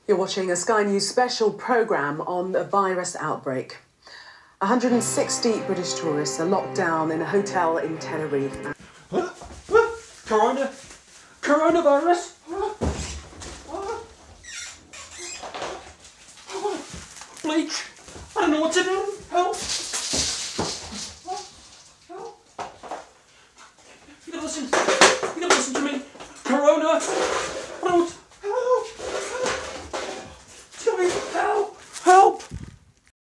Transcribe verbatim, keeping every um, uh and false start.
You're watching a Sky News special programme on a virus outbreak. one hundred sixty British tourists are locked down in a hotel in Tenerife. Huh? Huh? Corona? Coronavirus? Bleach? I don't know what to do. Help! Help! You gotta listen. You gotta listen to me. Corona? I don't know what